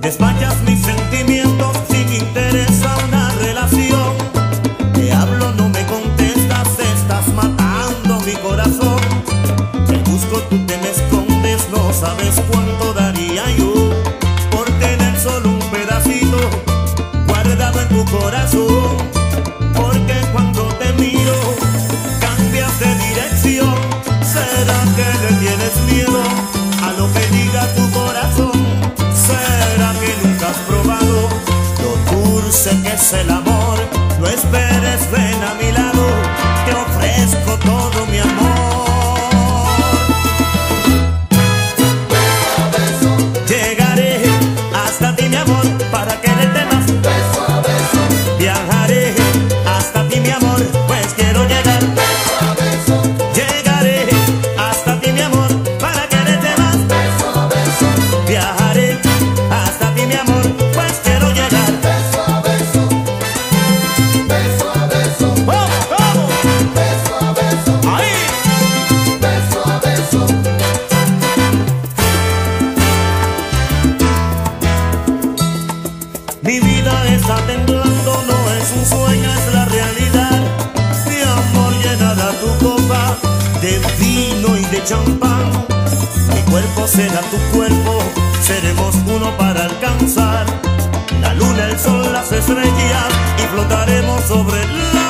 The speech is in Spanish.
Despachas mis sentimientos sin interés a una relación. Te hablo, no me contestas, estás matando mi corazón. Te busco, tú te me escondes, no sabes cuánto daría yo por tener solo un pedacito guardado en tu corazón. Porque cuando te miro cambias de dirección. ¿Será que le tienes miedo a lo que diga tu corazón? ¿Será que nunca has probado lo dulce que es el amor? No esperes, ven a mi lado, te ofrezco todo mi amor. Beso a beso, Llegaré hasta ti, mi amor, para quererte más. beso a beso, Viajaré hasta ti, mi amor, pues quiero llegar. beso a beso, Llegaré hasta ti, mi amor, para quererte más. beso a beso, Viajaré hasta ti, mi amor, pues quiero llegar. beso a beso, beso a beso, ¡Vamos, vamos! beso a beso, ¡Ahí! beso a beso. Mi vida está temblando, no es un sueño, es la realidad. Mi amor llenará tu copa de vino y de champán. Mi cuerpo será tu cuerpo, seremos uno para alcanzar la luna, el sol, las estrellas y flotaremos sobre la